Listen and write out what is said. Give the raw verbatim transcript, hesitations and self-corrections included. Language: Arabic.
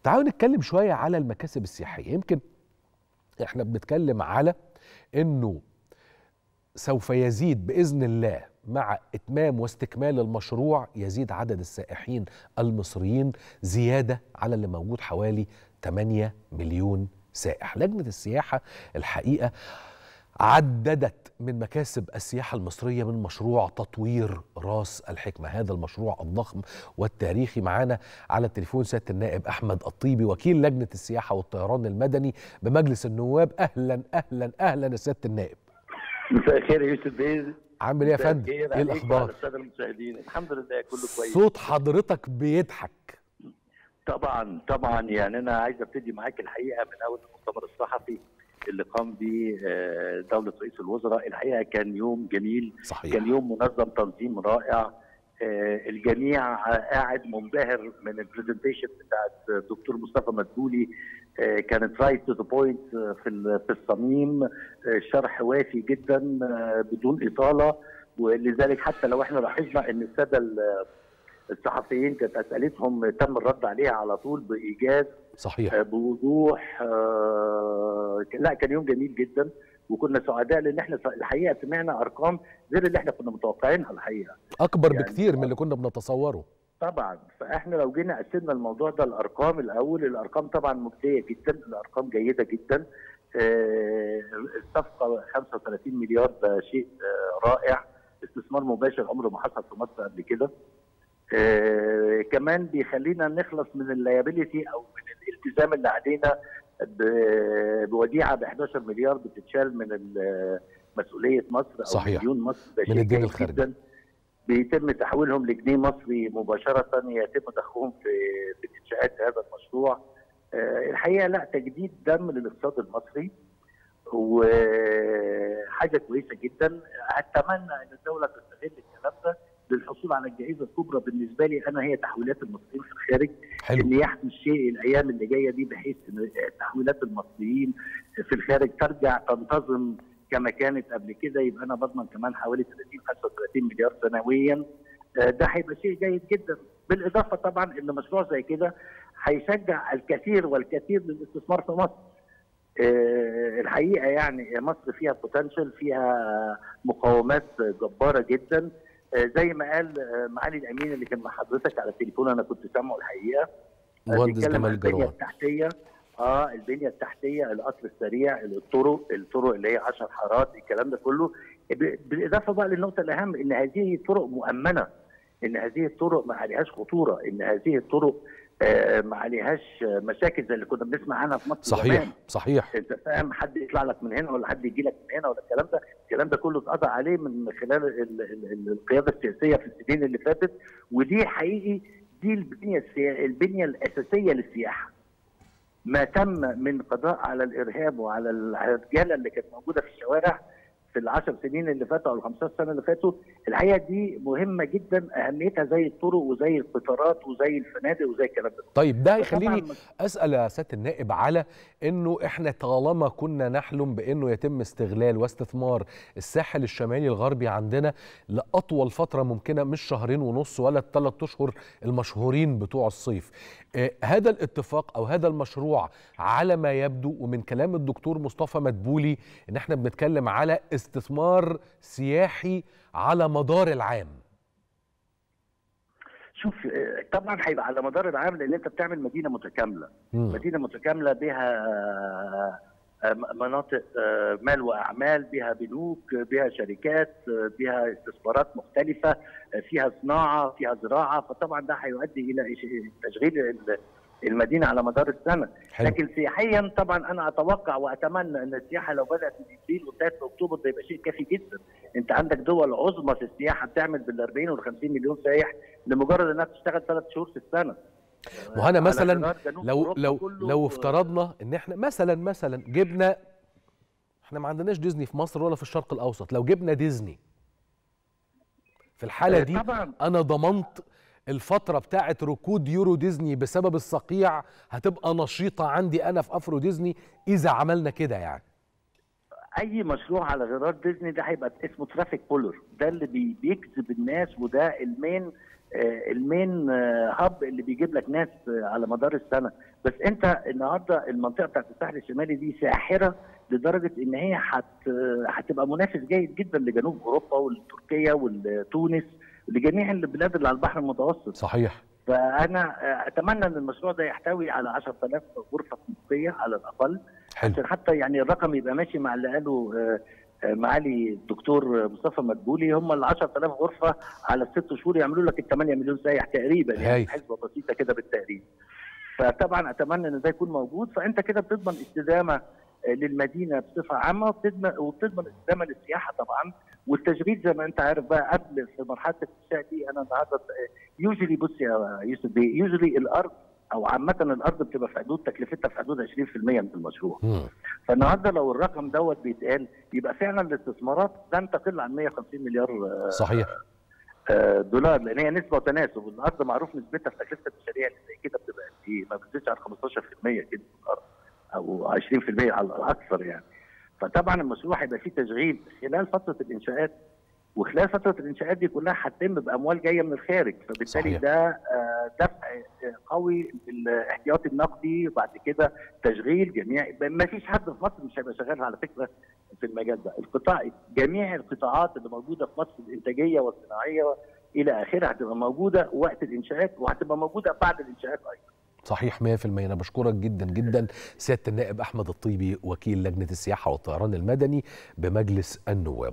تعالوا نتكلم شويه على المكاسب السياحيه. يمكن احنا بنتكلم على انه سوف يزيد باذن الله مع اتمام واستكمال المشروع، يزيد عدد السائحين المصريين زياده على اللي موجود، حوالي ثمانية مليون سائح. لجنه السياحه الحقيقه عددت من مكاسب السياحة المصرية من مشروع تطوير راس الحكمة، هذا المشروع الضخم والتاريخي. معانا على التليفون سيادة النائب أحمد الطيبي، وكيل لجنة السياحة والطيران المدني بمجلس النواب. أهلا أهلا أهلا يا سيادة النائب. مساء الخير يا يوسف بيه. عامل ايه يا فندم؟ ايه الأخبار؟ السادة المشاهدين، الحمد لله كله كويس. صوت حضرتك بيضحك. طبعا طبعا يعني أنا عايز أبتدي معاك الحقيقة من أول المؤتمر الصحفي اللي قام به دولة رئيس الوزراء. الحقيقة كان يوم جميل. صحيح. كان يوم منظم، تنظيم رائع. الجميع قاعد منبهر من البرزنتيشن بتاعت الدكتور مصطفى مدبولي. كانت رايت تو ذا بوينت في في الصميم، شرح وافي جدا بدون إطالة. ولذلك حتى لو احنا لاحظنا ان السادة الصحفيين كانت اسئلتهم تم الرد عليها على طول بايجاز. صحيح. بوضوح. لا كان يوم جميل جدا، وكنا سعداء لان احنا الحقيقه سمعنا ارقام غير اللي احنا كنا متوقعينها الحقيقه. اكبر يعني بكتير من اللي كنا بنتصوره. طبعا. فاحنا لو جينا قسمنا الموضوع ده الارقام الاول، الارقام طبعا مجديه جدا، الارقام جيده جدا. الصفقه خمسة وثلاثين مليار ده شيء رائع، استثمار مباشر عمره ما حصل في مصر قبل كده. آه كمان بيخلينا نخلص من اللايبيليتي او من الالتزام اللي علينا بوديعه ب احداشر مليار بتتشال من مسؤوليه مصر او صحيح. مليون مصر. ده من الدين الخارجي بيتم تحويلهم لجنيه مصري مباشره، يتم ضخهم في في انشاءات هذا المشروع. آه الحقيقه لا تجديد دم للاقتصاد المصري وحاجه كويسه جدا. اتمنى ان الدوله تستغل الكلام ده للحصول على الجائزه الكبرى بالنسبه لي انا، هي تحويلات المصريين في الخارج. حلو. ان يحدث شيء الايام اللي جايه دي بحيث ان تحويلات المصريين في الخارج ترجع تنتظم كما كانت قبل كده، يبقى انا بضمن كمان حوالي ثلاثين خمسة وثلاثين مليار سنويا. ده هيبقى شيء جيد جدا. بالاضافه طبعا ان مشروع زي كده هيشجع الكثير والكثير للاستثمار في مصر. الحقيقه يعني مصر فيها بوتنشال، فيها مقومات جباره جدا. زي ما قال معالي الامين اللي كان مع حضرتك على التليفون، انا كنت سامعه الحقيقه. مهندس جمال الجروان. البنيه التحتيه اه البنيه التحتيه، القطر السريع، الطرق، الطرق اللي هي عشر حارات، الكلام ده كله. بالاضافه بقى للنقطه الاهم ان هذه الطرق مؤمنه، ان هذه الطرق ما عليهاش خطوره، ان هذه الطرق آه ما عليهاش مشاكل زي اللي كنا بنسمع عنها في مصر. صحيح زمان. صحيح. انت فاهم، حد يطلع لك من هنا ولا حد يجي لك من هنا ولا الكلام ده، الكلام ده كله اتقضى عليه من خلال ال ال القياده السياسيه في السنين اللي فاتت. ودي حقيقي دي البنيه البنيه الاساسيه للسياحه. ما تم من قضاء على الارهاب وعلى الرجاله اللي كانت موجوده في الشوارع في العشر سنين اللي فاتوا او الخمستاشر سنه اللي فاتوا، الحقيقه دي مهمه جدا، اهميتها زي الطرق وزي القطارات وزي الفنادق وزي الكلام ده. طيب ده يخليني اسال يا سياده النائب على انه احنا طالما كنا نحلم بانه يتم استغلال واستثمار الساحل الشمالي الغربي عندنا لاطول فتره ممكنه، مش شهرين ونص ولا الثلاث اشهر المشهورين بتوع الصيف. آه هذا الاتفاق او هذا المشروع على ما يبدو ومن كلام الدكتور مصطفى مدبولي ان احنا بنتكلم على استثمار سياحي على مدار العام. شوف طبعا هيبقى على مدار العام لان انت بتعمل مدينه متكامله. م. مدينه متكامله بها مناطق مال واعمال، بها بنوك، بها شركات، بها استثمارات مختلفه، فيها صناعه، فيها زراعه، فطبعا ده هيؤدي الى تشغيل المدينه على مدار السنه. حلو. لكن سياحيا طبعا انا اتوقع واتمنى ان السياحه لو بدات من ابريل وانتهت في اكتوبر ده يبقى شيء كافي جدا. انت عندك دول عظمى في السياحه بتعمل بال أربعين وال خمسين مليون سائح لمجرد انها تشتغل ثلاث شهور في السنه. وهنا مثلا لو لو لو افترضنا ان احنا مثلا مثلا جبنا، احنا ما عندناش ديزني في مصر ولا في الشرق الاوسط، لو جبنا ديزني في الحاله دي طبعا انا ضمنت الفترة بتاعت ركود يورو ديزني بسبب الصقيع هتبقى نشيطة عندي أنا في أفرو ديزني إذا عملنا كده. يعني اي مشروع على غرار ديزني ده هيبقى اسمه ترافيك بولر، ده اللي بي بيجذب الناس، وده المين آه المين آه هاب اللي بيجيب لك ناس آه على مدار السنه. بس انت النهارده المنطقه بتاعت الساحل الشمالي دي ساحره لدرجه ان هي هت هتبقى منافس جيد جدا لجنوب اوروبا ولتركيا ولتونس لجميع البلاد اللي على البحر المتوسط. صحيح. فانا اتمنى ان المشروع ده يحتوي على عشرة آلاف غرفه طبيه على الاقل. حلو. عشان حتى يعني الرقم يبقى ماشي مع اللي قاله معالي الدكتور مصطفى مدبولي، هم ال عشرة آلاف غرفه على الست شهور يعملوا لك ال ثمانية مليون سايح تقريبا، يعني حسبه بسيطه كده بالتقريب. فطبعا اتمنى ان ده يكون موجود، فانت كده بتضمن استدامه للمدينه بصفه عامه، وبتضمن وبتضمن استدامه للسياحه طبعا، والتشغيل زي ما انت عارف بقى قبل في مرحله الانشاء دي. انا النهارده يوجولي بص يا يوسف بيه، يوجولي الارض او عامه الارض بتبقى في حدود تكلفتها في حدود عشرين في المية من المشروع. م. فالنهارده لو الرقم دوت بيتقال يبقى فعلا الاستثمارات لن تقل عن مية وخمسين مليار صحيح دولار، لان هي نسبه وتناسب. الارض معروف نسبتها في تكلفه المشاريع اللي زي كده بتبقى ايه، ما بتزيدش عن خمستاشر في المية كده في الارض او عشرين في المية على الاكثر يعني. فطبعا المشروع هيبقى فيه تشغيل خلال فتره الانشاءات، وخلال فتره الانشاءات دي كلها هتتم باموال جايه من الخارج، فبالتالي صحيح. ده دفع قوي للاحتياطي النقدي، وبعد كده تشغيل جميع. ما فيش حد في مصر مش هيبقى شغال على فكره في المجال ده. القطاع جميع القطاعات اللي موجوده في مصر الانتاجيه والصناعيه الى اخره هتبقى موجوده وقت الانشاءات، وهتبقى موجوده بعد الانشاءات ايضا. صحيح مية في المية. أنا بشكرك جدا جدا سيادة النائب أحمد الطيبي، وكيل لجنة السياحة والطيران المدني بمجلس النواب.